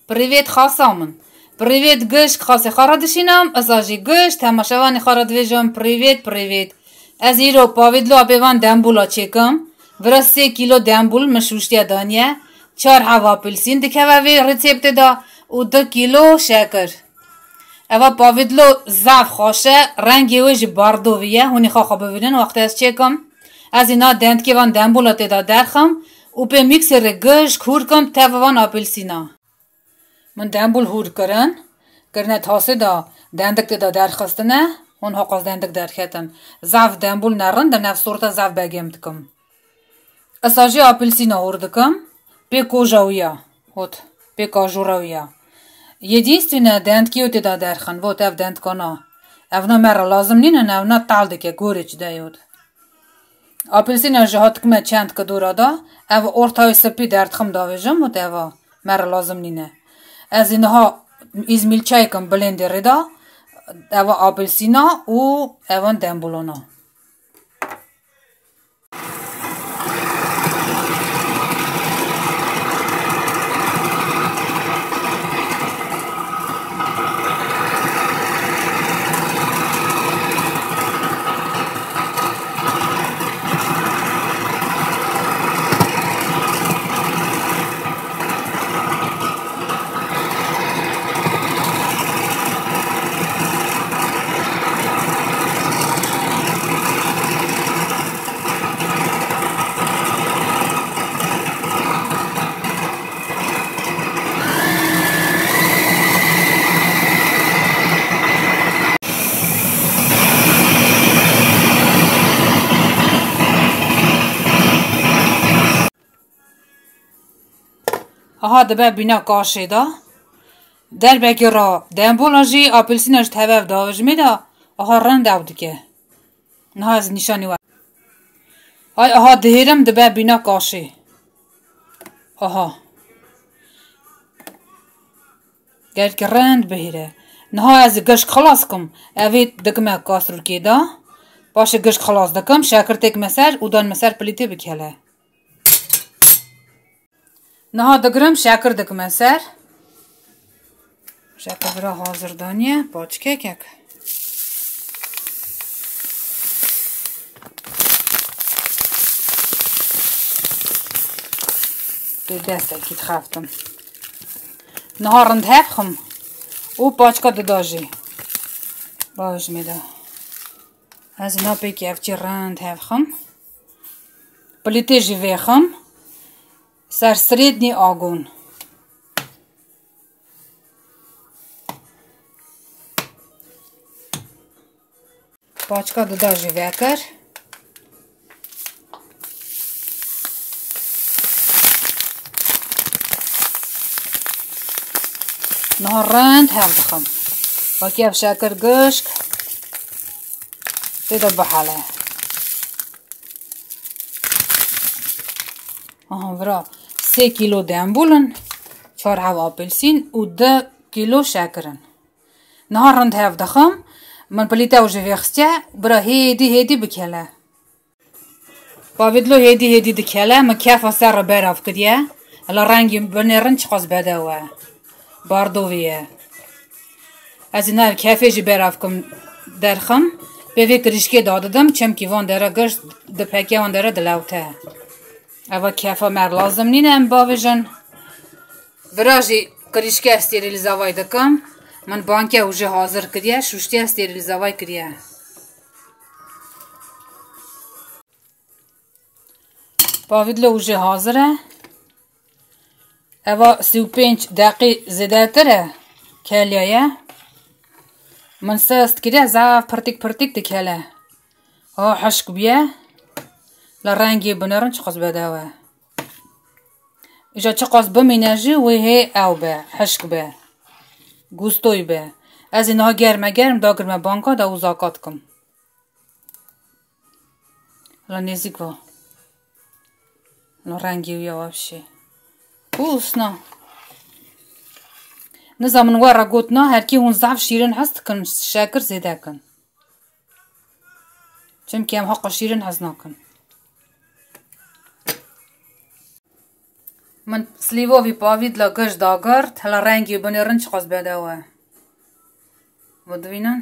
Привет, Хасамын. Привет, Гышк, Хасе Харадышинам, Азажи Гыш, Тамашавани Харадвижам, привет. Азиро Павидло Абеван Дамбула чекам, вра 3 кило дамбул мшуштия дания, 4 hava апельсин дикавави рецепте да, و 2 کیلو شکر. اوا پاویدلو زعف خوشه رنگی ویج باردویه هونی خواه ببینن وقتی از چکم از اینا دند که وان دنبولاته دا درخم و به میکسر گش کور کم تا وان آپلسینا من دنبول هور کرنه تاسه دا دندک دا درخستنه هون حقاز دندک درختن زعف دنبول نرن در نفس صورت زعف بگیم دکم اساجی آپلسینا هور دکم به کوجاویا هوت به کاجوراویا Единственное, дендки у тебя дархан, вот эв дендкона. Эвно мера лазым нина, эвно талдыке горечь дают. Апельсина же хаткме чандка дурада, эв ортай сыпи дертхам давежам, вот эва мера лазым нина. Аз инها измельчайкам блендере да, эва апельсина у эван дембулона. Aha debe bina kaşe da derbeki ra dembolaji apelsinaj tevev davajmi da aha rand avdike nahaz nişani var ay aha dehirim debe bina kaşe aha gelki rand behire naha az gış khalaskum evet dikme kasrulki da başı gış khalas dikim şakir tek meser udan meser plite bikele Naha dagırım şakır dikmeser. Şakır bira hazır daniye. Paçke kek. Bir destek git xaftım. Naha rand hepxim. O paçka dadaji. Bajmida. Az ina peki evçi rand hepxim. Plite jivexim. Сэр средний огонь. Пачка даже векер. نهارند هفدخم. وكيف شاكر قشك. تدبح عليه. برا 3 کیلو دنبولن 4 hava apelsin و 2 کیلو شکرن نهار رند هف دخم من پلیتا و جویخسته برا هیدی بکله باویدلو هیدی دکله ما کافا سر براف کدیه الا رنگی بنرن چقاز بدوه باردویه از اینا کافه جی براف کم درخم به وی کرشکه داددم چم کی وان داره گشت دپکه وان داره دلوته اوا کافا مر لازم نینه ام باویجن وراجی کرشکه استریلیزاوای دکم من بانکه اوجه حاضر کریه شوشتی استریلیزاوای کریه باویدل اوجه حاضره اوا 35 دقیق زده تره کلیه من سست کریه زاف پرتیک دکله ها حشک بیه لرنگی بنرن چقاس بدوه ایجا چقاس بمینجی و هی او به حشک به گوستوی به از اینها گرم دا گرم بانکا دا اوزاکات کم لنزیک و لرنگی و یوافشه بوسنا نزامن ورا گوتنا هر کی اون زعف شیرین هست کن شکر زیده کن چم که هم حق شیرین هست نکن من سلیووی پاوید لگش داگرد هلا رنگی بنیرن چقاس بدوه ودوینن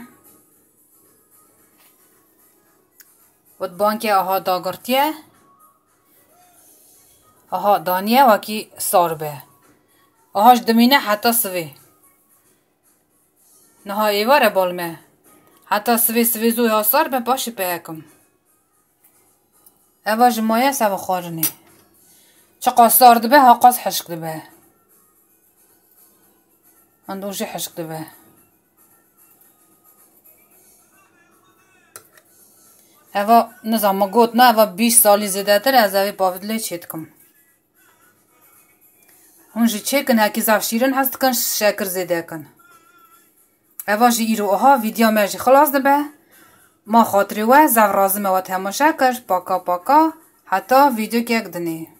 ود بانکی آها داگرتیه آها دانیه وکی ساربه آهاش دمینه حتی سوی نها ایواره بالمه حتی سوی زوی ها ساربه باشی پیکم اوا جمایه سوا خارنی چقا سارد به ها قاس حشق به من دوشی حشق به اوا نظام گوت نه اوا 20 سالی زیده تر از اوی پاویدلی چید کم هونجی چه کن هکی زاف شیرن هست کن شکر زیده کن اوا جی ایرو اها ویدیو مرجی خلاص ده به ما خاطری و زاف رازمه و تماشا کش پاکا پاکا حتی ویدیو که یک دنی